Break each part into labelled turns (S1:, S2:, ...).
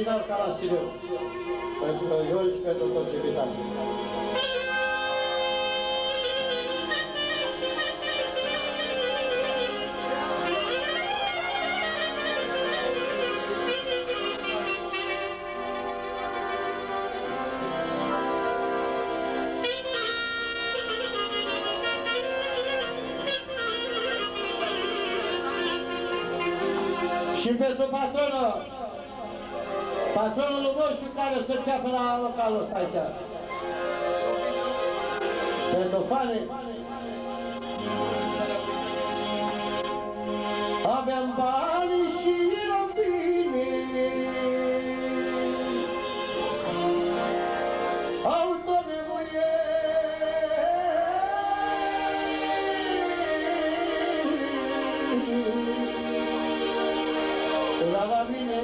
S1: original ca la Sileu. Pentru eu și pentru toți invitații. Și pentru patronul lui Moșu care se înceapă la localul ăsta aici. Pentru fane. Aveam bani și eram bine. Auto nevoie. La mine,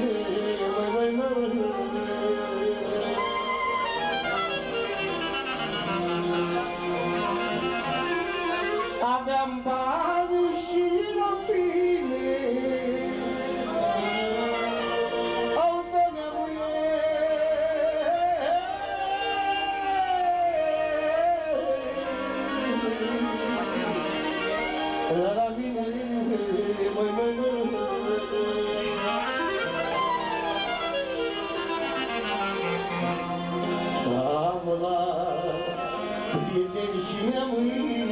S1: aveam bani și la bine, auto nevoie. La mine, prieteni și neamuri,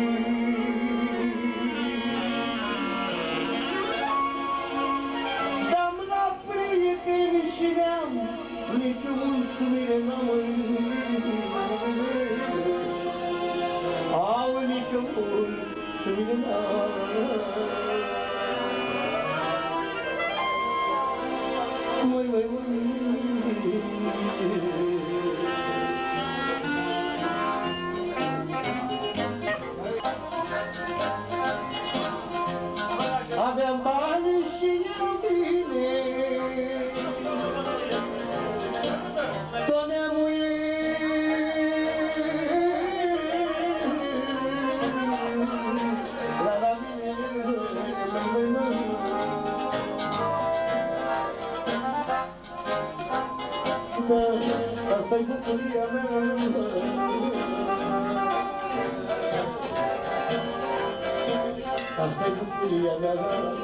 S1: dam la prieteni și neam, nici o mulțumire n-am, au nici o mulțumire n-am. Aveam bani și eram bine, tot neamuie. La mine, asta-i bucuria mea. Asta-i bucuria mea.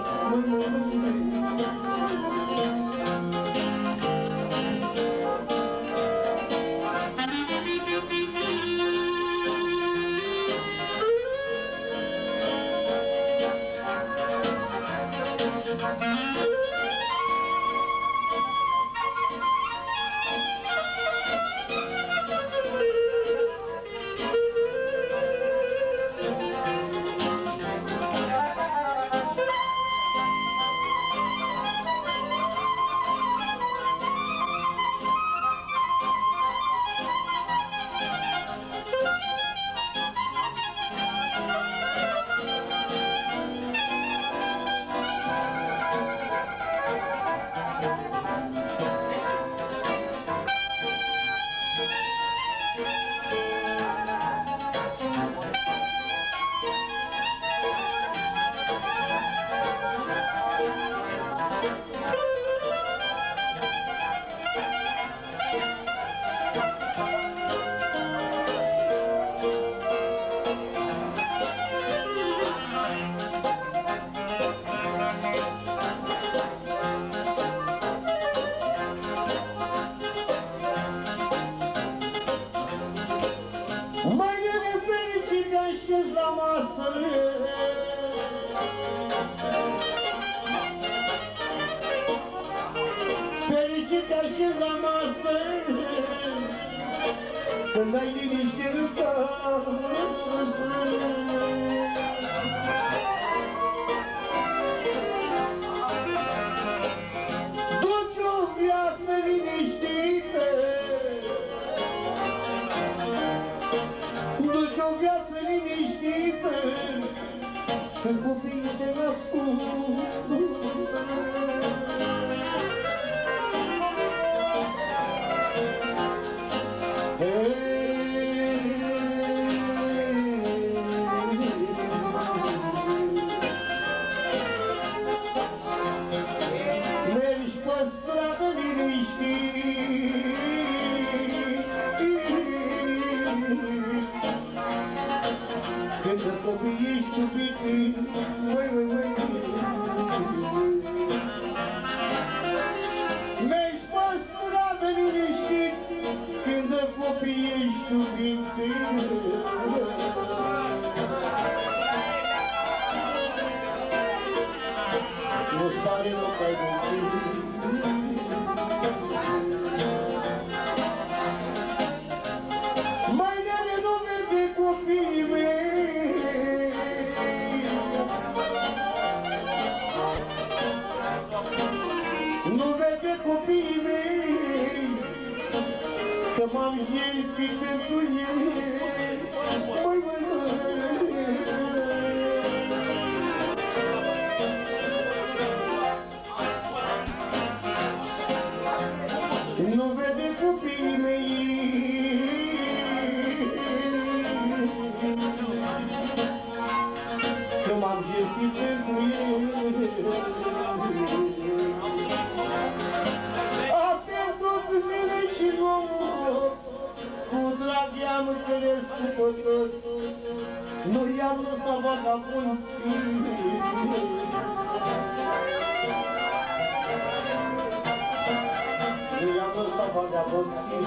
S1: Când ai liniște în casă, duci o viață liniștită, duci o viață liniștită, când copiii te nascut. Mergi pe stradă liniștită, mare nu te-ai găsit. Mai nene nu vede copiii mei, nu vede copiii mei, că m-am jertfit pentru ei. Măi, măi, nu vede copiii mei, că m-am jertfit pentru ei. Astea toți zile și nopți, cu drag i-am crescut pe toți, nu i-am lăsat vagabonții. Nu i-am lăsat vagabonții.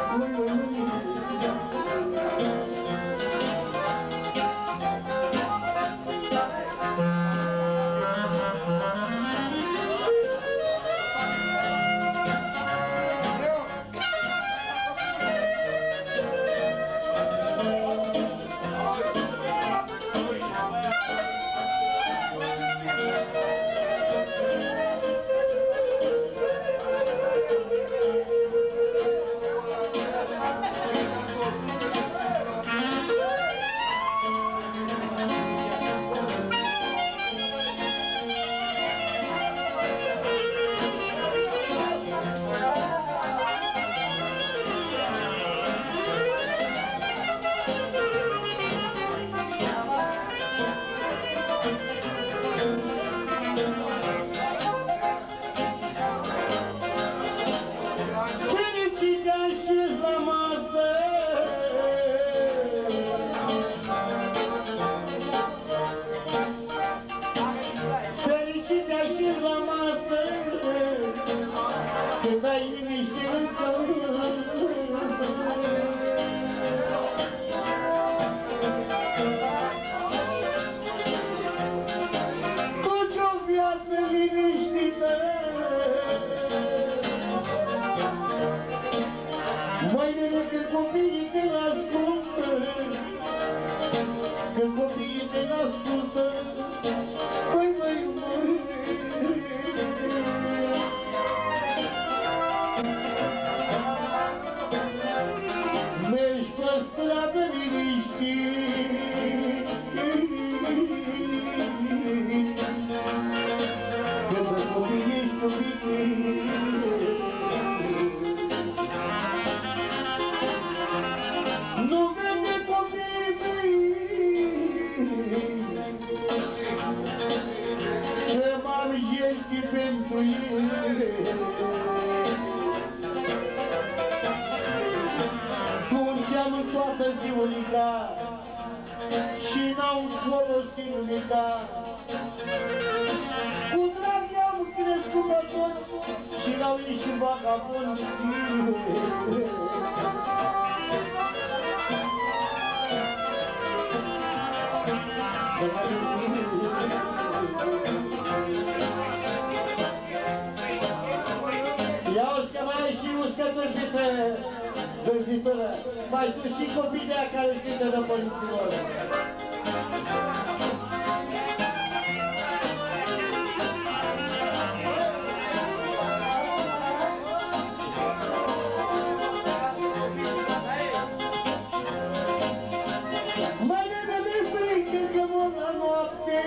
S1: Și n-au folosit nimica. Cu drag i-am crescut pe toți și n-au ieșit vagabonții. Ia uzi că mai e și uscături dintre gânzitură. Mai sunt și copii de aia care cântă de părinților. Mai nene mi-e frică că mor la noapte,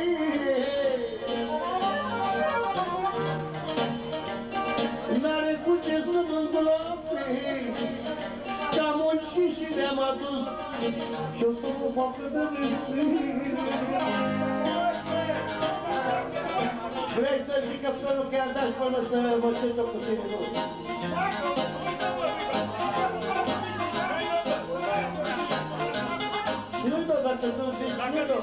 S1: n-are cu ce să mă îngroape, că am muncit și le-am adus și-o să mă facă de desfile. Vrei să zic că până chiar dați până să mă ședă cu tine, nu? Nu-i dă, dacă tu zici, nu dă.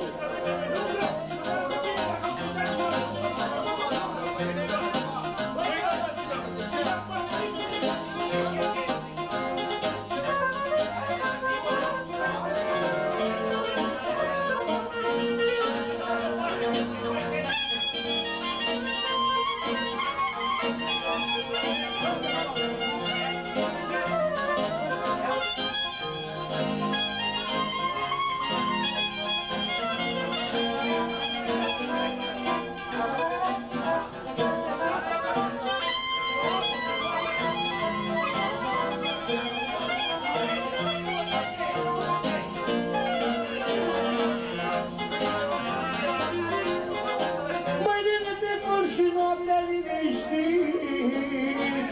S1: liniștit.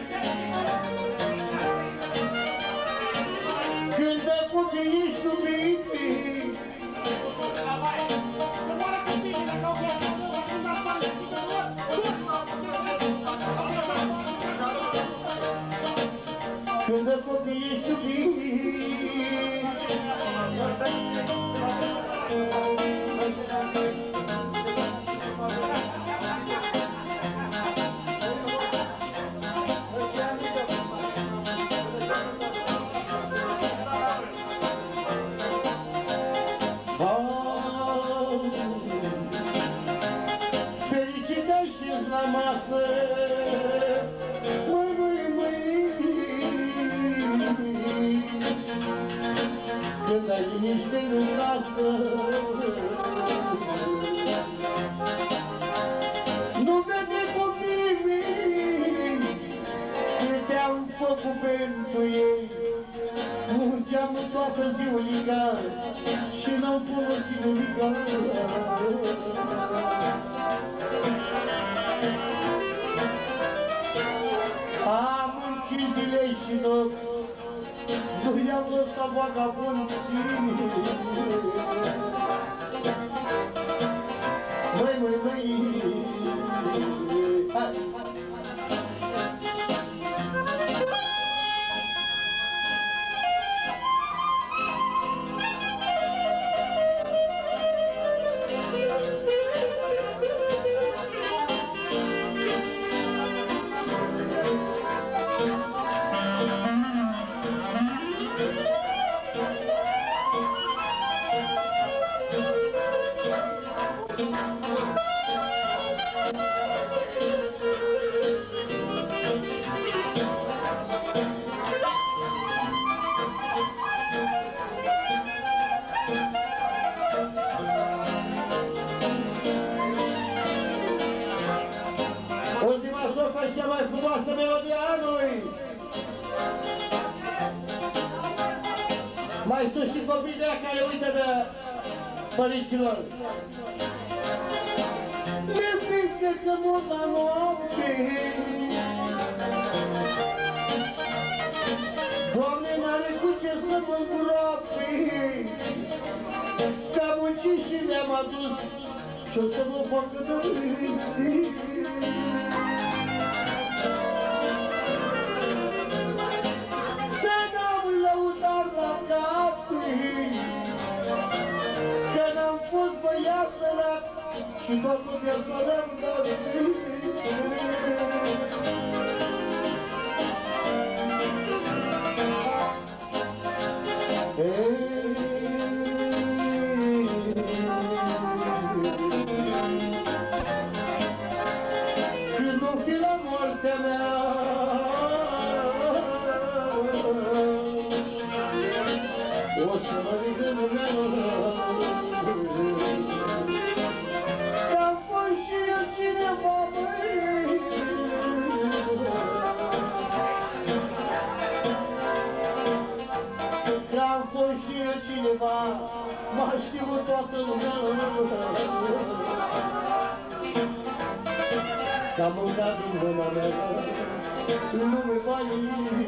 S1: Când de copii ești iubit, când de copii ești iubit, fericită și-ți la masă, când ai liniște nu-mi lasă. Nu vede copiii mei câte-am făcut pentru ei. Munceam toată ziulica și n-am folosit nimica. Am muncit zile și nopți, nu i-am lăsat vagabonții. Măi, hai! Ultima strofă e cea mai frumoasă melodie a anului. Mai sunt și copii de care uită de părinților. Mi-e frică că multă noapte, Doamne, n-are cu ce să mă îngroape, că am muncit și le-am adus și-o să mă facă de râsi. Să n-am lăudat la capri, că n-am fost băiat sărac și toată viața le-am dat. Când o fi la moartea mea, o să mă ridic în lumea, că-am fost și eu cineva, băi. Că-am fost și eu cineva, m-a știut toată lumea. Că-am mâncat din mâna mea, lume banii.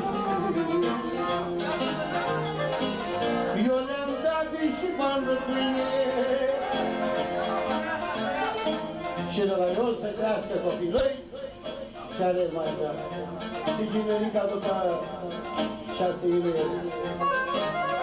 S1: Eu le-am dat și bani de pâine și de la eu să crească copii noi și ales mai mea. Și generica după 6 iulie.